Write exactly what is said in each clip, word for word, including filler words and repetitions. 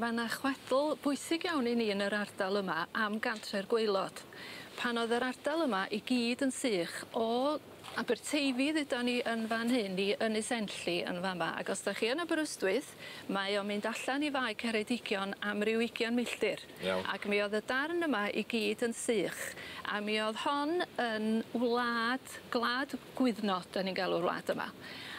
mae yna chwedl bwysig iawn i ni yn yr ardal yma am gantre'r gwaelod. Pan oedd yr ardal yma i gyd yn sych o Aberteifi ddydon ni yn fan hyn i Ynys Enlli yn fama. Ac os da chi yn Aberystwyth, mae o'n mynd allan i Fae Ceredigion am ryw ugian milltir. Iawn. Ac mi oedd y darn yma i gyd yn sych. A mi oedd hon yn wlad, gwlad Gwyddnod, dan ni'n galw'r wlad yma.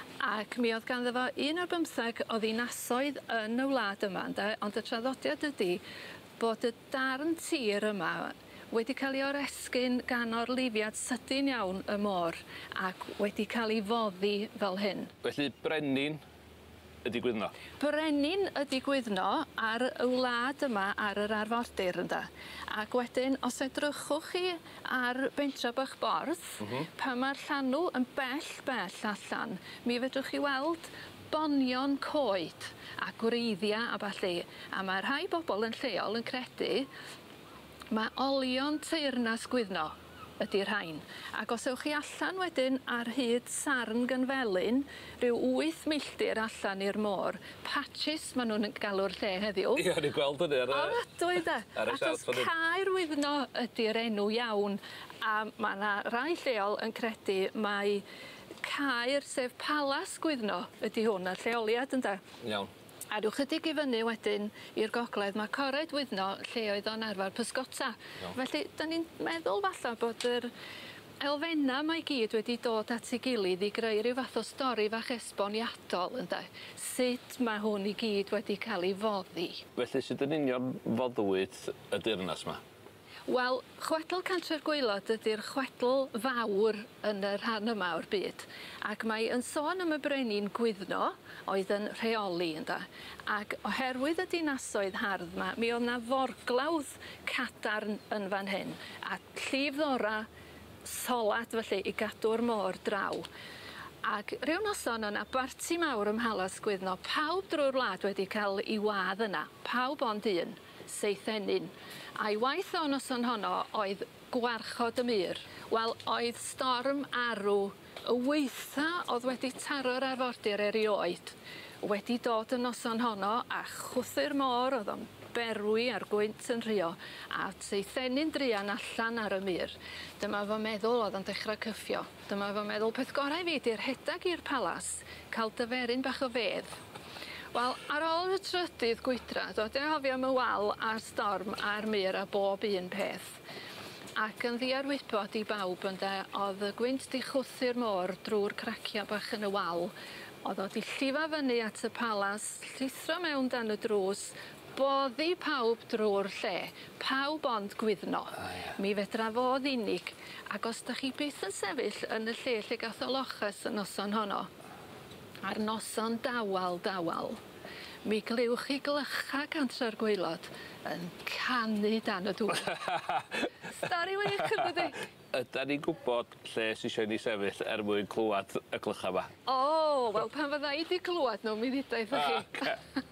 Ac mi oedd ganddo fo un o'r bymtheg o ddinasoedd yn y wlad yma, ynde? Ond y traddodiad ydy bod y darn tir yma wedi cael ei oresgyn gan orlifiad sydyn iawn y môr ac wedi cael ei foddi fel hyn. Felly brenin ydi Gwyddno? Brenin ydi Gwyddno ar y wlad yma ar yr arfordir ynde. Ac wedyn, os edrychwch chi ar bentra bach borth, mm -hmm. pan mae'r llanw yn bell bell allan, mi fedrwch chi weld bonion coed a gwreiddia a ballu. A mae rhai bobl yn lleol yn credu mae olion teyrnas Gwyddno ydy'r rhain. Ac os ewch chi allan wedyn ar hyd Sarn Gynfelyn, rhyw wyth milltir allan i'r môr, patchys maen nhw'n galw'r lle heddiw. Ie, ni'n gweld hynny ar y... Ofnadwy de. Achos Caer Wyddno ydy'r enw iawn. A mae yna rai lleol yn credu mai Caer sef Palas Gwyddno ydy hwn, y lleoliad ynde. Iawn. A rhyw chydig i fyny wedyn i'r gogledd mae Cored Wyddno lle oedd o'n arfer pysgota. Iawn. Felly, da ni'n meddwl falla bod yr elfenna mae gyd wedi dod at ei gilydd i greu rhyw fath o stori fach esboniadol, ynde? Sut mae hwn i gyd wedi cael ei foddi. Felly, sut yn union foddwyd y deyrnas yma? Wel, chwedl Cantre'r Gwaelod ydy'r chwedl fawr yn y rhan yma o'r byd. Ac mae yn sôn am y brenin Gwyddno oedd yn rheoli ynda. Ac oherwydd y dinasoedd hardd yma, mi oedd yna forglawdd cadarn yn fan hyn. A llif ddora solad felly i gadw'r môr draw. Ac ryw noson o'na barti mawr ym Mhalas Gwyddno. Pawb drwy'r wlad wedi cael ei wadd yna. Pawb ond un, Seithenyn. A'i waith o noson honno oedd gwarchod y mur. Wel, oedd storm arw y weitha oedd wedi taro'r arfordir erioed wedi dod y noson honno a chwthu'r môr oedd o'n berwi ar gwynt yn rhio a Seithenyn drian allan ar y mur. Dyma fo meddwl oedd o'n dechrau cyffio. Dyma fo meddwl peth gorau fi di'r rhedag i'r palas cael dyferyn bach o fedd. Wel, ar ôl y trydydd gwydrad, oedd e'n hofio am y wal a'r storm a'r mur a bob un peth. Ac yn ddiarwybod i bawb ynde, oedd y gwynt di chwthu'r môr drwy'r cracia bach yn y wal. Oedd o di llifa fyny at y palas, llithro mewn dan y drws, boddi pawb drwy'r lle, pawb ond Gwyddno. Ah, yeah. Mi fedra fodd unig. Ac os da chi byth yn sefyll yn y lle lle gath o loches y noson honno, a'r noson dawal dawal, mi gliwch chi glycha Cantre'r Gwaelod yn canu dan y dŵr. Stori wych yn dydi? Yda ni'n gwybod lle sy'n eisiau ni sefyll er mwyn clywed y glycha yma? O, wel pan fydda i di clywed nhw, mi ddudaeth chi.